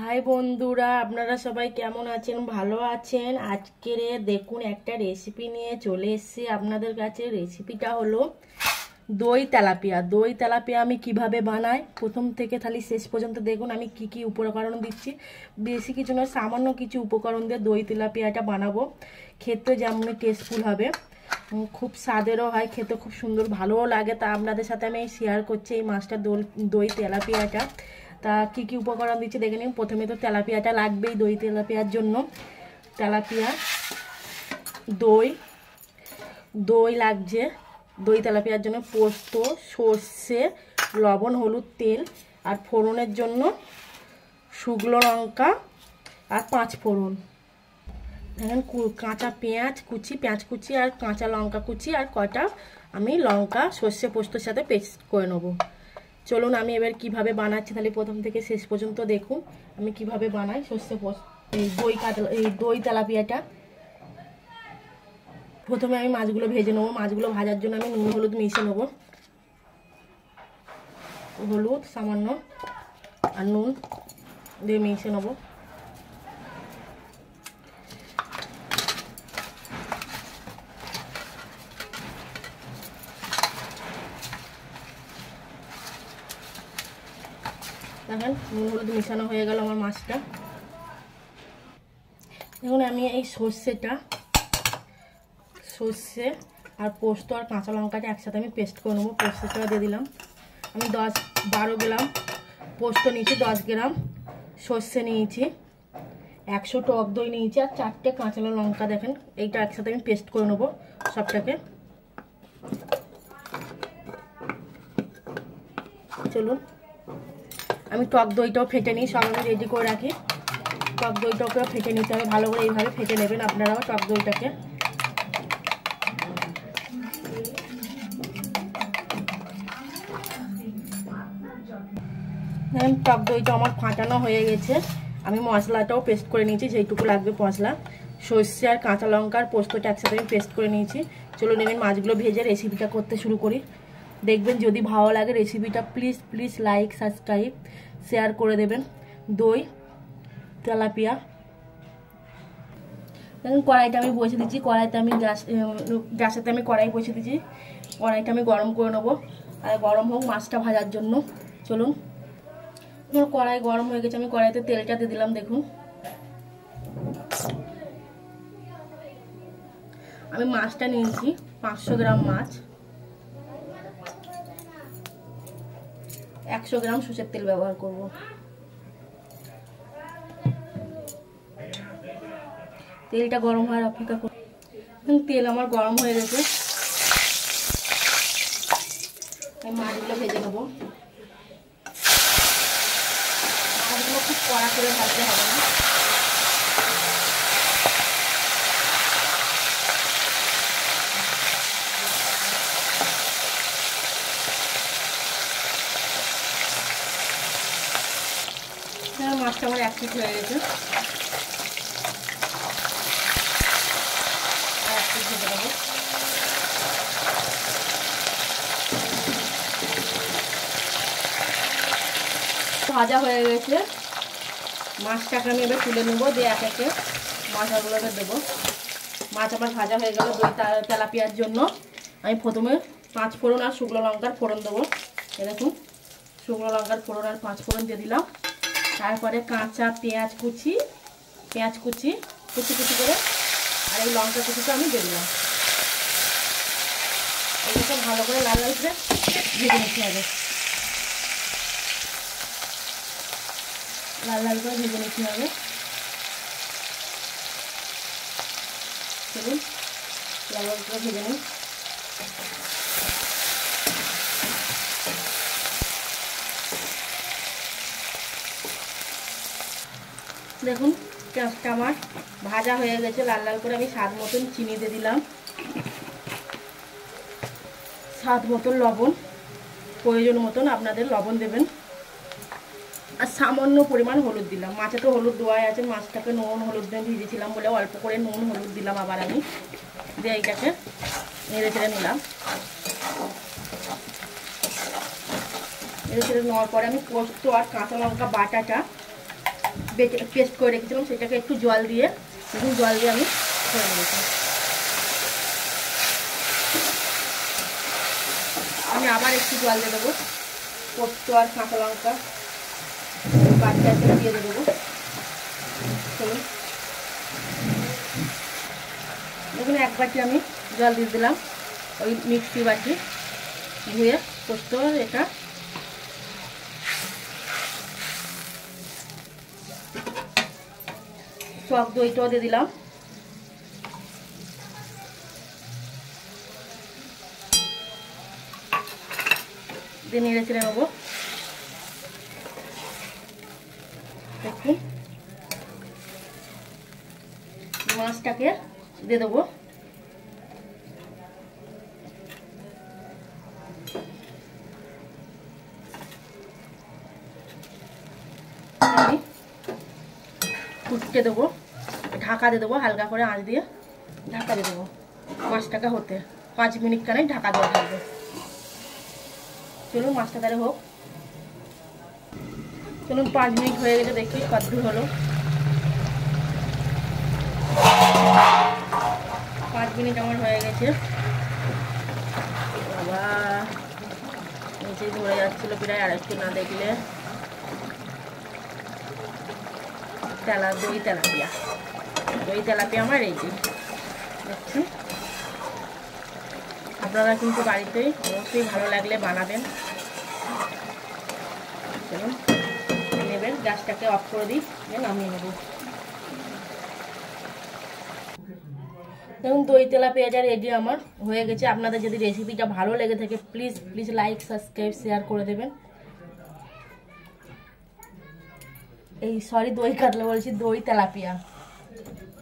High বন্ধুরা, আপনারা সবাই কেমন আছেন? ভালো আছেন? আজকের দেখুন একটা রেসিপি নিয়ে চলে এসেছি আপনাদের কাছে। রেসিপিটা হলো দই তেলাপিয়া। দই তেলাপিয়া আমি কিভাবে বানাই প্রথম থেকে খালি শেষ পর্যন্ত দেখুন। আমি কি কি উপকরণ দিচ্ছি, বেশি কিছু নয়, সামান্য কিছু উপকরণ দিয়ে দই তেলাপিয়াটা বানাবো। খেতে যেমন টেস্টফুল হবে, খুব স্বাদেরও হয়, খেতে খুব সুন্দর ভালোও লাগে। তা আপনাদের সাথে আমি শেয়ার করছি এই মাছটা দই তেলাপিয়াটা। তা কি কি উপকরণ দিচ্ছি দেখে নিন। প্রথমে তো তেলাপিয়াটা লাগবেই দই তেলাপিয়ার জন্য। তেলাপিয়া, দই দই লাগছে দই তেলাপিয়ার জন্য, পোস্ত, সর্ষে, লবণ, হলুদ, তেল, আর ফোড়নের জন্য শুকনো লঙ্কা আর 5 ফোড়ন। দেখেন কাঁচা পেঁয়াজ কুচি আর কাঁচা লঙ্কা কুচি, আর কয়টা আমি লঙ্কা সর্ষে পোস্তর সাথে পেস্ট করে নেবো। চলুন আমি এবার কিভাবে বানাচ্ছি তাহলে প্রথম থেকে শেষ পর্যন্ত দেখুন আমি কিভাবে বানাই এই দই তেলাপিয়াটা। প্রথমে আমি মাছগুলো ভেজে নেবো। মাছগুলো ভাজার জন্য আমি নুন হলুদ মিশিয়ে নেবো। হলুদ সামান্য আর নুন দিয়ে মিশিয়ে নেবো। দেখেন নুন হলুদ মিশানো হয়ে গেল আমার মাছটা। এখন আমি এই সর্ষে আর পোস্ত আর কাঁচা লঙ্কাটা একসাথে আমি পেস্ট করে নেবো। পোস্তটা দিয়ে দিলাম। আমি 10-12 গ্রাম পোস্ত নিয়েছি, 10 গ্রাম সর্ষে নিয়েছি, 100 টক দই নিয়েছি, আর 4টে কাঁচা লঙ্কা। দেখেন এইটা একসাথে আমি পেস্ট করে নেবো সবটাকে। চলুন আমি টক দইটাও ফেটে নিই, সব আমি রেডি করে রাখি। টক দইটাকে ফেটে নিতে হবে ভালো করে, এইভাবে ফেটে নেবেন আপনারাও টক দইটাকে। টক দইটা আমার ফাটানো হয়ে গেছে। আমি মশলাটাও পেস্ট করে নিয়েছি, যেইটুকু লাগবে মশলা। সর্ষে আর কাঁচা লঙ্কার পোস্তটা একসাথে আমি পেস্ট করে নিয়েছি। চলুন আমি মাছগুলো ভেজে রেসিপিটা করতে শুরু করি। দেখবেন যদি ভালো লাগে রেসিপিটা প্লিজ লাইক, সাবস্ক্রাইব, শেয়ার করে দেবেন। দই তেলাপিয়া দেখুন কড়াইটা আমি বসে দিচ্ছি। কড়াইতে আমি গ্যাসেতে আমি কড়াই বসে দিচ্ছি। কড়াইটা আমি গরম করে নেবো, আর গরম হোক মাছটা ভাজার জন্য। চলুন কড়াই গরম হয়ে গেছে, আমি কড়াইতে তেলটা দিয়ে দিলাম। দেখুন আমি মাছটা নিয়েছি 500 গ্রাম মাছ, 100 গ্রাম সরষের তেল ব্যবহার করব। তেলটা গরম হওয়ার অপেক্ষা করব। তেল আমার গরম হয়ে গেছে, আমি মাছগুলো ভেজে নেবো। মাছগুলো খুব কড়া করে ভাজতে হবে না। মাছটা আমার 1 পিস হয়ে গেছে, আর 1 পিস ভেজে দেবো। ভাজা হয়ে গেছে, মাছটাকে আমি এবার তুলে নেবো, দিয়ে এক একে মশলাগুলোকে দেবো। মাছ আমার ভাজা হয়ে গেল দই তেলাপিয়ার জন্য। আমি প্রথমে 5 ফোড়ন আর শুকনো লঙ্কার ফোড়ন দেবো। দেখুন শুকনো লঙ্কার ফোড়ন আর 5 ফোড়ন দিয়ে দিলাম। তারপরে কাঁচা পেঁয়াজ কুচি করে, আর এই লঙ্কা কুচিটা আমি দিয়ে দিলাম। এটাকে ভালো করে লাল লাল করে ভেজে নিতে হবে। লাল লাল করে ভেজে নিতে হবে। চলুন লাল লাল করে ভেজে নিই। দেখুন পেঁয়াজটা আমার ভাজা হয়ে গেছে লাল লাল করে। আমি স্বাদ মতন চিনি দিয়ে দিলাম, স্বাদ মতন লবণ, প্রয়োজন মতন আপনাদের লবণ দেবেন, আর সামান্য পরিমাণ হলুদ দিলাম। মাছে তো হলুদ দেওয়াই আছে, মাছটাকে নুন হলুদ দিয়ে ভিজেছিলাম বলে অল্প করে নুন হলুদ দিলাম আবার আমি। দিয়ে এইটাকে নেড়ে ছেড়ে নিলাম। নেড়ে ছেড়ে নেওয়ার পরে আমি পোস্ত আর কাঁচা লঙ্কা বাটাটা পেস্ট করে রেখেছিলাম সেটাকে একটু জল দিয়ে আমি করে নিয়েছি। আমি আবার একটু জল দিয়ে দেবো, পোস্ত আর কাঁচা লঙ্কা বাচ্চা দিয়ে দেবো। চলুন দেখুন, এক বাটি আমি জল দিয়ে দিলাম, ওই মিক্সি বাটি ধুয়ে পোস্ত এটা। টক দইটাও দিয়ে দিলাম, দিয়ে নেড়ে চেড়ে নেবো। দেখুন মাছটাকে দিয়ে দেবো, আমি ফুটতে দেবো, ঢাকা দিয়ে দেবো, হালকা করে আঁচ দিয়ে ঢাকা দিয়ে দেবো মাছটাকে হতে। 5 মিনিট কানে ঢাকা দেওয়া থাকবে। চলুন মাছটা তাহলে হোক। চলুন 5 মিনিট হয়ে গেছে, দেখি কতদূর হলো। 5 মিনিট আমার হয়ে গেছে। বাবা নিচে ধরে যাচ্ছিল প্রায়, আর একটু না দেখলে। দই তেলাপিয়া আমার এই যে দেখছেন। আপনারা কিন্তু বাড়িতেই অবশ্যই ভালো লাগলে বানাবেন। চলুন নেবেন, গ্যাসটাকে অফ করে দিই, নামিয়ে নেব। দেখুন দই তেলাপিয়াটা রেডি আমার হয়ে গেছে। আপনাদের যদি রেসিপিটা ভালো লেগে থাকে প্লিজ লাইক, সাবস্ক্রাইব, শেয়ার করে দেবেন। দই কাতলা বলছি, দই তেলাপিয়া।